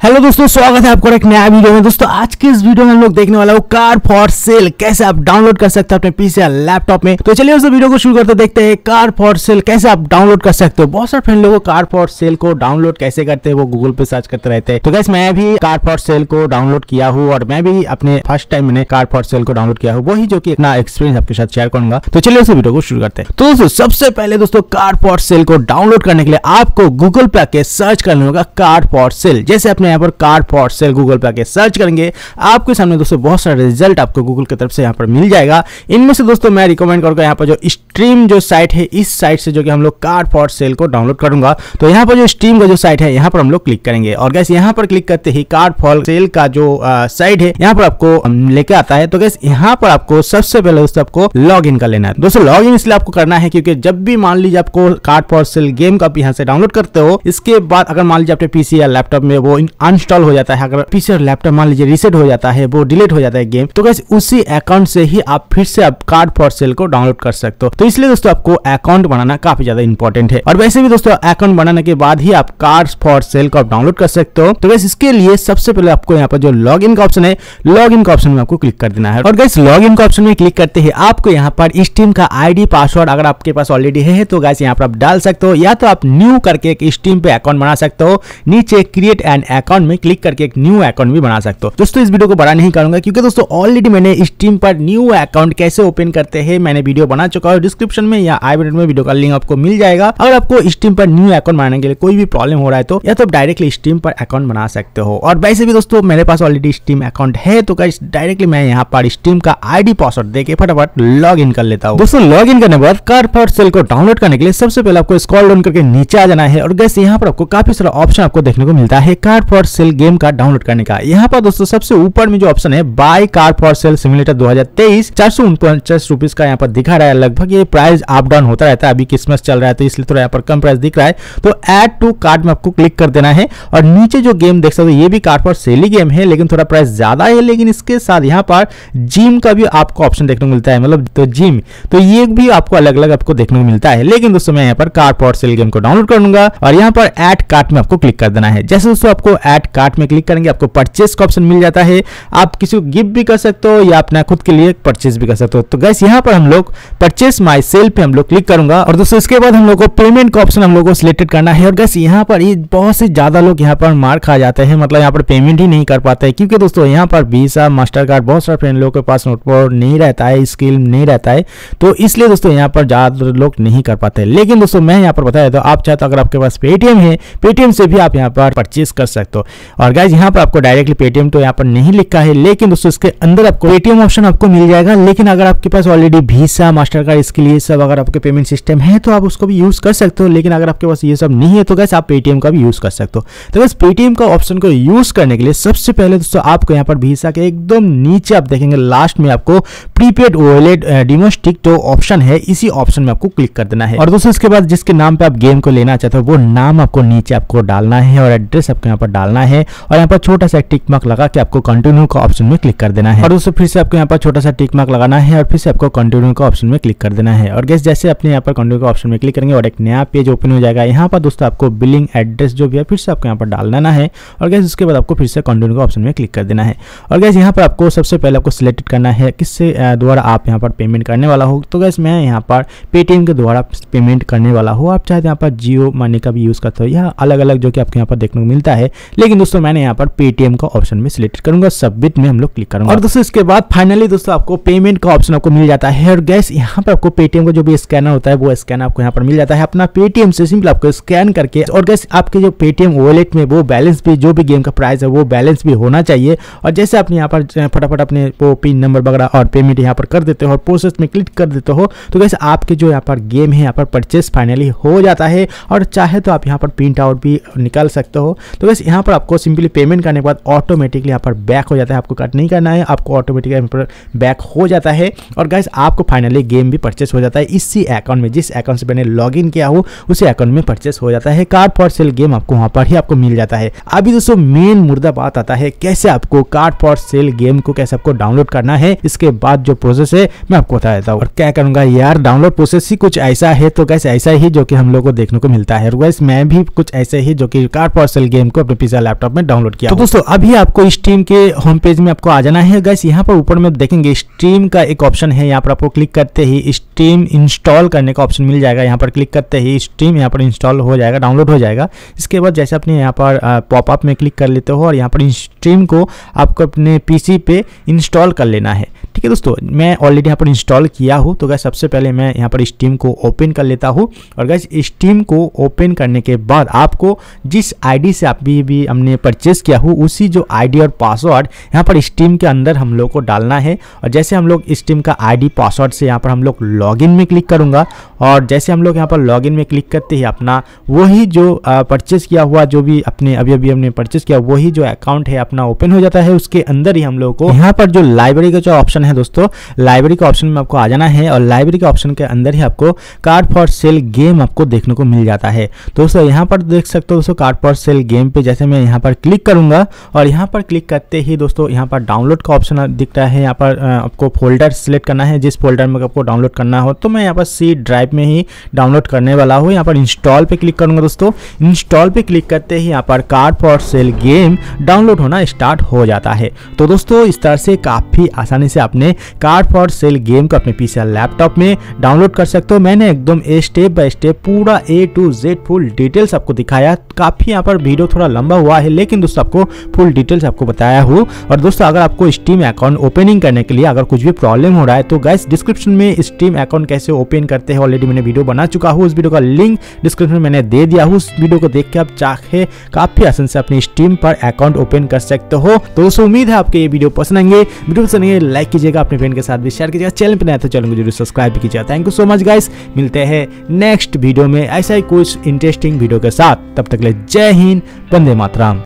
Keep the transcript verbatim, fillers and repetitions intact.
Hello दोस्तों, स्वागत है आपको एक नया वीडियो में। दोस्तों आज के इस वीडियो में हम लोग देखने वाला हूँ कार फॉर सेल कैसे आप डाउनलोड कर सकते हो अपने पीसी या लैपटॉप में। तो चलिए उस वीडियो को शुरू करते देखते हैं कार फॉर सेल कैसे आप डाउनलोड कर सकते हो। बहुत सारे फ्रेंड लोगों को कार फॉर सेल को डाउनलोड कैसे करते हैं वो गूगल पे सर्च करते रहते हैं। तो गाइस मैं भी कार फॉर सेल को डाउनलोड किया हूँ और मैं भी अपने फर्स्ट टाइम मैंने कार फॉर सेल को डाउनलोड किया हूँ, वही जो कि अपना एक्सपीरियंस आपके साथ शेयर करूंगा। तो चलिए उस वीडियो को शुरू करते हैं। तो दोस्तों सबसे पहले दोस्तों कार फॉर सेल को डाउनलोड करने के लिए आपको गूगल पे आके सर्च करना होगा कार फॉर सेल। जैसे अपने यहाँ पर कार फॉर सेल गूगल पे आके सर्च करेंगे आपके सामने दोस्तों बहुत सारे रिजल्ट आपको गूगल की तरफ से यहाँ पर मिल जाएगा। इनमें से दोस्तों मैं रिकमेंड करूंगा यहाँ पर जो स्ट्रीम जो साइट है, इस साइट से जो कि हम लोग कार फॉर सेल को डाउनलोड करूंगा। तो यहाँ पर जो स्ट्रीम का जो साइट है यहाँ पर हम लोग क्लिक करेंगे और गैस यहाँ पर क्लिक करते ही कार फॉर सेल का जो साइट है यहाँ पर आपको लेके आता है। तो गैस यहाँ पर आपको सबसे पहले दोस्तों आपको लॉग इन कर लेना है। दोस्तों लॉग इन इसलिए आपको करना है क्योंकि जब भी मान लीजिए आपको कार फॉर सेल गेम का यहाँ से डाउनलोड करते हो, इसके बाद अगर मान लीजिए अपने पीसी या लैपटॉप में वो अनइंस्टॉल हो जाता है, अगर पीसी और लैपटॉप मान लीजिए रीसेट हो जाता है, वो डिलीट हो जाता है गेम, तो गाइस उसी अकाउंट से ही आप फिर से आप कार फॉर सेल को डाउनलोड कर सकते हो। तो इसलिए दोस्तों आपको अकाउंट बनाना काफी ज्यादा इंपॉर्टेंट है और वैसे भी दोस्तों अकाउंट बनाने के बाद ही आप कार फॉर सेल को आप डाउनलोड कर सकते हो। तो गाइस इसके लिए सबसे पहले आपको यहाँ पर जो लॉग इन का ऑप्शन है, लॉग इन का ऑप्शन में आपको क्लिक कर देना है और गाइस लॉग इन का ऑप्शन में क्लिक करते ही आपको यहाँ पर स्टीम का आईडी पासवर्ड अगर आपके पास ऑलरेडी है तो गाइस यहाँ पर आप डाल सकते हो, या तो आप न्यू करके एक स्टीम पे अकाउंट बना सकते हो। नीचे क्रिएट एन अकाउंट में क्लिक करके एक न्यू अकाउंट भी बना सकते हो। दोस्तों इस वीडियो को बड़ा नहीं करूंगा क्योंकि दोस्तों ऑलरेडी मैंने स्टीम पर न्यू अकाउंट कैसे ओपन करते हैं मैंने वीडियो बना चुका हूं। डिस्क्रिप्शन में या आई बटन में वीडियो का लिंक आपको मिल जाएगा। अगर आपको स्टीम पर न्यू अकाउंट बनाने के लिए कोई भी प्रॉब्लम हो रहा है तो या तो डायरेक्टली स्टीम पर अकाउंट बना सकते हो। और वैसे भी दोस्तों मेरे पास ऑलरेडी स्टीम अकाउंट है तो गाइस डायरेक्टली मैं यहाँ पर स्टीम का आईडी पासवर्ड देके फटाफट लॉग इन कर लेता हूँ। दोस्तों लॉग इन करने के बाद कार फॉर सेल को डाउनलोड करने के लिए सबसे पहले आपको स्क्रॉल डाउन करके नीचे आ जाना है और गाइस यहाँ पर आपको काफी सारा ऑप्शन आपको देखने को मिलता है कार फॉर सेल गेम का डाउनलोड करने का। यहाँ पर दोस्तों सबसे ऊपर में जो ऑप्शन है buy car for sale simulator दो हज़ार तेईस चार सौ उनचास रुपीज का यहाँ पर दिखा रहा है। लगभग ये प्राइस अप डाउन होता रहता है, अभी क्रिसमस चल रहा है तो इसलिए थोड़ा यहाँ पर कम प्राइस दिख रहा है। तो ऐड टू कार्ट में आपको क्लिक कर देना है और नीचे जो गेम देख सकते हो ये भी कार फॉर सेल ही गेम है लेकिन थोड़ा प्राइस ज्यादा है। लेकिन इसके साथ यहाँ पर जिम का भी आपको ऑप्शन देखने को मिलता है, मतलब तो जिम तो ये भी आपको अलग अलग आपको देखने को मिलता है। लेकिन दोस्तों मैं यहाँ पर कार फॉर सेल गेम को डाउनलोड करूंगा और यहाँ पर ऐड कार्ट में आपको क्लिक कर देना है। जैसे दोस्तों आपको ऐड कार्ट में क्लिक करेंगे आपको परचेस का ऑप्शन मिल जाता है। आप किसी को गिफ्ट भी कर सकते हो या अपना खुद के लिए परचेस भी कर सकते हो। तो गाइस यहाँ पर हम लोग परचेस माय सेल पे हम लोग क्लिक करूंगा और दोस्तों इसके बाद हम लोग को पेमेंट का ऑप्शन हम लोग को सिलेक्टेड करना है। और गाइस यहाँ पर ये बहुत से ज्यादा लोग यहाँ पर मार खा जाते हैं, मतलब यहाँ पर पेमेंट ही नहीं कर पाते हैं क्योंकि दोस्तों यहाँ पर वीसा मास्टर कार्ड बहुत सारे फ्रेंड लोगों के पास नोटपैड नहीं रहता है, स्किल नहीं रहता है, तो इसलिए दोस्तों यहाँ पर ज्यादा लोग नहीं कर पाते। लेकिन दोस्तों मैं यहाँ पर बताया तो आप चाहे तो अगर आपके पास पेटीएम है, पेटीएम से भी आप यहाँ पर परचेस कर सकते हो। और गाइस यहाँ पर आपको डायरेक्टली पेटीएम तो यहाँ पर नहीं लिखा है लेकिन दोस्तों इसके अंदर आपको पेटीएम ऑप्शन आपको मिल जाएगा। लेकिन अगर आपके पास ऑलरेडी वीसा मास्टर कार्ड इसके लिए सब अगर आपके पेमेंट सिस्टम है तो आप उसको भी यूज कर सकते हो। लेकिन अगर आपके पास ये सब नहीं है तो गाइस आप पेटीएम का भी यूज कर सकते हो। तो गाइस पेटीएम का ऑप्शन को यूज करने के लिए सबसे पहले दोस्तों आपको यहाँ पर वीसा के एकदम नीचे आप देखेंगे लास्ट में आपको प्रीपेड वॉलेट डिमोस्टिक जो ऑप्शन है इसी ऑप्शन में आपको क्लिक कर देना है। और दोस्तों इसके बाद जिसके नाम पे आप गेम को लेना चाहते हो वो नाम आपको नीचे आपको डालना है और एड्रेस आपको यहाँ पर डालना है और यहाँ पर छोटा सा टिक मार्क लगा के आपको कंटिन्यू का ऑप्शन में क्लिक कर देना है। और दोस्तों फिर से आपको यहाँ पर छोटा सा टिक मार्क लगाना है और फिर से आपको कंटिन्यू का ऑप्शन में क्लिक कर देना है। और गैस जैसे अपने यहाँ पर कंटिन्यू का ऑप्शन में क्लिक करेंगे और एक नया पेज ओपन हो जाएगा। यहाँ पर दोस्तों आपको बिलिंग एड्रेस जो भी है फिर से आपको यहाँ पर डाल देना है और गैस उसके बाद आपको फिर से कंटिन्यू का ऑप्शन में क्लिक कर देना है। और गैस यहाँ पर आपको सबसे पहले आपको सिलेक्ट करना है किससे द्वारा आप यहाँ पर पेमेंट करने वाला हो। तो गैस मैं यहाँ पर पेटीएम के द्वारा पेमेंट करने वाला हूँ। आप चाहे यहाँ पर जियो मनी का भी यूज करते हो या अलग अलग जो कि आपको यहाँ पर देखने को मिलता है। लेकिन दोस्तों मैंने यहाँ पर पेटीएम का ऑप्शन में सिलेक्ट करूंगा, सबमिट में हम लोग क्लिक करूंगा। और दोस्तों इसके बाद फाइनली दोस्तों आपको पेमेंट का ऑप्शन आपको मिल जाता है। और गैस यहाँ पर आपको पेटीएम का जो भी स्कैनर होता है वो स्कैनर आपको यहाँ पर मिल जाता है। अपना पेटीएम से सिंपल आपको स्कैन करके और गैस आपके जो पेटीएम वॉलेट में वो बैलेंस भी जो भी गेम का प्राइस है वो बैलेंस भी होना चाहिए। और जैसे आप यहाँ पर फटाफट अपने वो पिन नंबर वगैरह और पेमेंट यहाँ पर कर देते हो और प्रोसेस में क्लिक कर देते हो तो गैस आपके जो यहाँ पर गेम है यहाँ पर परचेस फाइनली हो जाता है। और चाहे तो आप यहाँ पर प्रिंट आउट भी निकाल सकते हो। तो गैस यहाँ पर आपको सिंपली पेमेंट करने के बाद ऑटोमेटिकली यहाँ पर बैक हो जाता है, आपको कट नहीं करना है, आपको ऑटोमेटिकली यहाँ पर बैक हो जाता है। और गैस आपको फाइनली गेम भी परचेस हो जाता है इसी अकाउंट में, जिस अकाउंट से मैंने लॉग इन किया हूँ उसी अकाउंट में परचेस हो जाता है। कार फॉर सेल गेम आपको वहाँ पर ही आपको मिल जाता है। अभी दोस्तों मेन मुद्दा बात आता है कैसे आपको कार फॉर सेल गेम को कैसे आपको डाउनलोड करना है। इसके बाद जो प्रोसेस है मैं आपको बता देता हूँ। और क्या करूंगा यार, डाउनलोड प्रोसेस ही कुछ ऐसा है तो गैस ऐसा ही जो कि हम लोग को देखने को मिलता है। गैस मैं भी कुछ ऐसे ही जो कि कार फॉर सेल गेम को अपने पीसी पीसी लैपटॉप में डाउनलोड किया। तो दोस्तों अभी आपको स्टीम के होम पेज में आपको आ जाना है गाइस। यहाँ पर ऊपर में देखेंगे स्टीम का एक ऑप्शन है, यहाँ पर आपको क्लिक करते ही स्टीम इंस्टॉल करने का ऑप्शन मिल जाएगा। यहाँ पर क्लिक करते ही स्टीम यहाँ पर इंस्टॉल हो जाएगा, डाउनलोड हो जाएगा। इसके बाद जैसे अपने यहाँ पर पॉपअप में क्लिक कर लेते हो और यहाँ पर स्टीम को आपको अपने पीसी पे इंस्टॉल कर लेना है। ठीक है दोस्तों, मैं ऑलरेडी यहाँ पर इंस्टॉल किया हूँ। तो गाइस सबसे पहले मैं यहाँ पर स्टीम को ओपन कर लेता हूँ और गाइस स्टीम को ओपन करने के बाद आपको जिस आईडी से आप भी, भी हमने परचेस किया हो उसी जो आईडी और पासवर्ड यहाँ पर स्टीम के अंदर हम लोग को डालना है। और जैसे हम लोग स्टीम का आईडी पासवर्ड से यहाँ पर हम लोग लॉगिन में क्लिक करूँगा और जैसे हम लोग यहाँ पर लॉगिन में क्लिक करते ही अपना वही जो परचेस किया हुआ जो भी अपने अभी अभी हमने परचेस किया वही जो अकाउंट है अपना ओपन हो जाता है। उसके अंदर ही हम लोग को यहाँ पर जो लाइब्रेरी का जो ऑप्शन है दोस्तों, लाइब्रेरी के ऑप्शन में आपको आ जाना है और लाइब्रेरी के ऑप्शन के अंदर ही आपको कार्ड फॉर सेल गेम आपको देखने को मिल जाता है। दोस्तों यहाँ पर देख सकते हो दोस्तों कार्ड फॉर सेल गेम पे जैसे मैं यहाँ पर क्लिक करूंगा और यहाँ पर क्लिक करते ही दोस्तों यहाँ पर डाउनलोड का ऑप्शन दिख रहा है। यहाँ पर आपको फोल्डर सिलेक्ट करना है, जिस फोल्डर में आपको डाउनलोड करना हो। तो मैं यहाँ पर सी ड्राइव में ही डाउनलोड करने वाला हूँ। यहाँ पर इंस्टॉल पे क्लिक करूंगा दोस्तों। इंस्टॉल पे क्लिक करते ही यहाँ पर card for sale game download होना स्टार्ट हो जाता है। तो दोस्तों इस तरह से काफी आसानी से अपने कार्ड फॉर सेल गेम को अपने पीसी लैपटॉप में डाउनलोड कर सकते हो। मैंने एकदम स्टेप बाय स्टेप पूरा A to Z full details आपको दिखाया। काफी यहाँ पर वीडियो थोड़ा लंबा हुआ है लेकिन दोस्तों आपको फुल डिटेल्स आपको बताया हूँ। और दोस्तों अगर आपको स्टीम अकाउंट ओपनिंग करने के लिए अगर कुछ भी प्रॉब्लम हो रहा है तो गाइस डिस्क्रिप्शन में स्टीम अकाउंट कैसे ओपन करते हैं ऑलरेडी मैंने वीडियो बना चुका हूँ। उस वीडियो का लिंक डिस्क्रिप्शन में मैंने दे दिया हूँ। उस वीडियो को देख के आप चाहे काफी आसान से अपनी स्टीम पर अकाउंट ओपन कर सकते हो। तो दोस्तों उम्मीद है आपके ये वीडियो पसंद आएंगे। वीडियो पसंद आएंगे लाइक कीजिएगा, अपने फ्रेंड के साथ भी शेयर कीजिएगा। चैनल पर नया तो चैनल को जरूर सब्सक्राइब भी कीजिएगा। Thank you so much guys, मिलते हैं नेक्स्ट वीडियो में ऐसा ही कुछ इंटरेस्टिंग वीडियो के साथ। तब तक के लिए जय हिंद, वंदे मातरम।